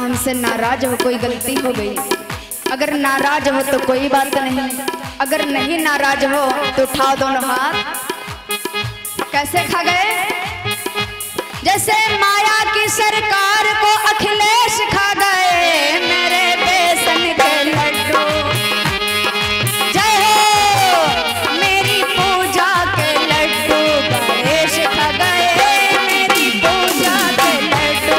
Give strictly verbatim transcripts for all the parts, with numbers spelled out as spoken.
हमसे नाराज हो, कोई गलती हो गई। अगर नाराज हो तो कोई बात नहीं, अगर नहीं नाराज हो तो उठाओ दोनों हाथ। कैसे खा गए? जैसे माया की सरकार को अखिलेश खा गए मेरे बेसन के लड्डू। जय हो मेरी पूजा के लड्डू, गणेश खा गए मेरी पूजा के लड्डू।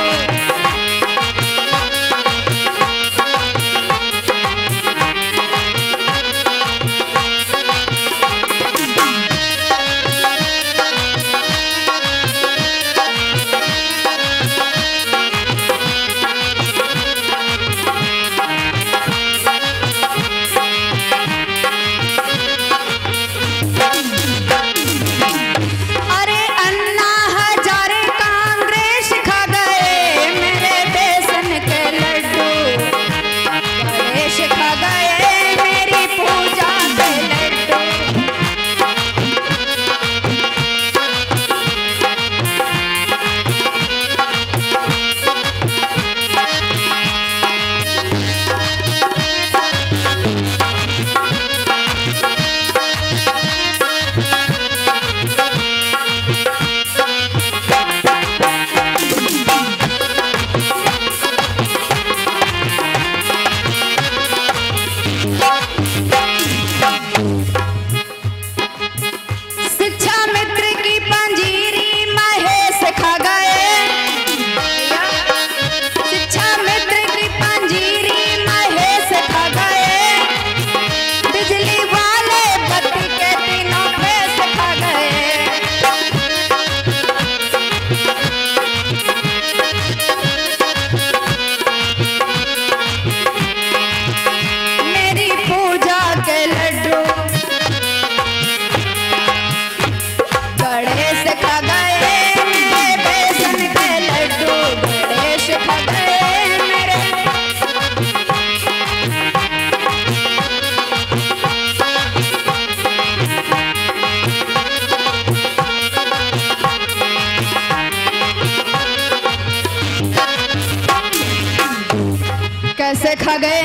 कैसे खा गए?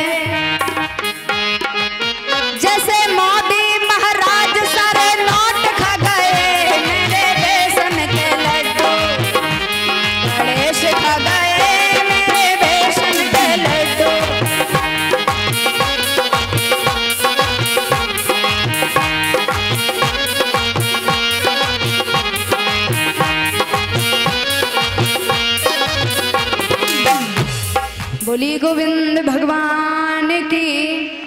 जैसे मोदी महाराज सारे नोट खा गए मेरे बेसन के लड्डू। गणेश खा गए मेरे बेसन के लड्डू। बोली गोविंद भगवान की।